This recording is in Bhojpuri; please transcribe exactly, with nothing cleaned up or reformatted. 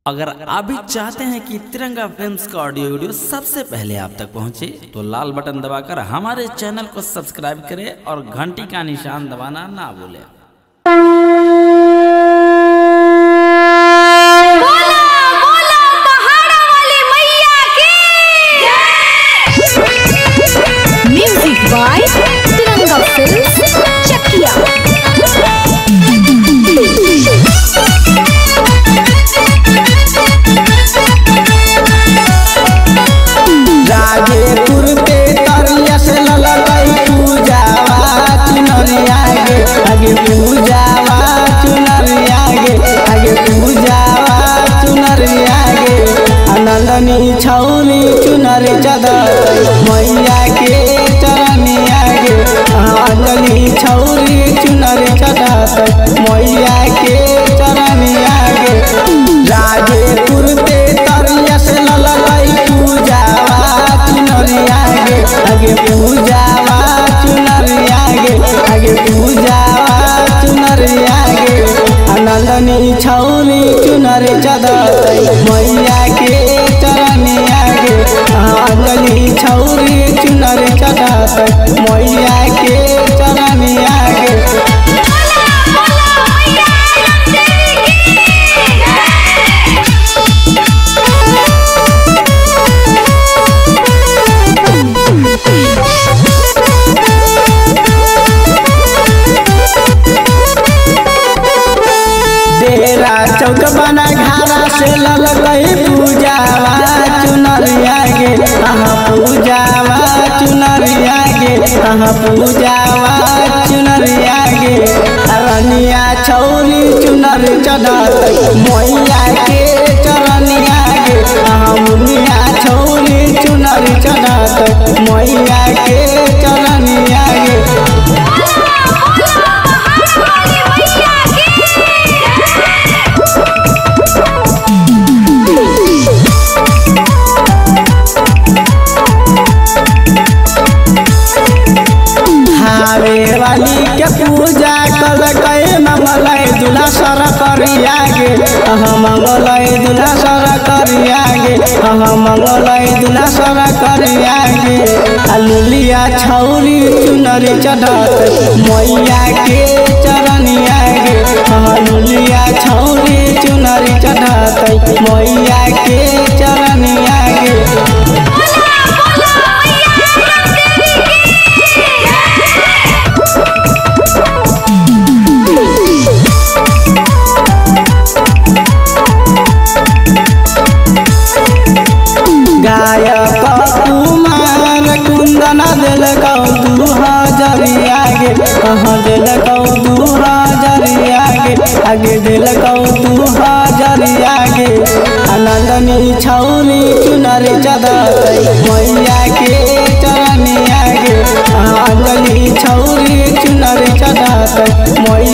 अगर आप भी चाहते हैं कि तिरंगा फिल्म्स का ऑडियो वीडियो सबसे पहले आप तक पहुंचे तो लाल बटन दबाकर हमारे चैनल को सब्सक्राइब करें और घंटी का निशान दबाना ना भूलें। Music by Tiranga films Chakiya. Rajepur के तरिया से ललकई पूजावा चुनरिया गे आगे पूजावा चुनरिया गे आगे पूजावा चुनरिया गे आनंदनी छौली चुनरी चदर मैया के चरनिया गे आनंदनी छौली चुनरी चदर मैया के चरनिया गे राजेपुर के तरिया से ललकई पूजावा चुनरिया गे आगे पूजावा चुनरिया गे आगे पूजावा चुनरिया गे आनंदनी छौली चुनरी चदर मैया के चरनिया गे आनंदनी छौली चुनरी चदर मैया के चरनिया गे। डेरा चौक बना घारा से ललकई पूजावा चुनरिया गे अहाँ पूजावा चुनरिया गे अहाँ पूजावा चुनरिया गे रनिया छौरी चुनरी चढ़त मैया के चरनिया गे अहाँ मुनिया छौरी चुनरी चढ़त मैया के चरनिया गे। वाली के पूजा कल कई मंगलई दूल्हा सर करिया गे अहाँ मंगलई दूल्हा सर करिया गे अहाँ मंगलई दूल्हा सर करिया गे लुलिया छौरी चुनरी चढ़त मैया के चरनिया गे अहाँ लुलिया छौरी चुनरी चढ़त मैया के चरनिया गे। गायक कुमार कुंदन दिल कौ दू हजरिया गे अहाँ दिल कौ दू हजरिया गे आगे दिल कौ दू हजरिया गे आनंदनी छौरी चुनरी चदर मैया के चरनिया गे आनंदनी छौरी चुनरी चदर मैया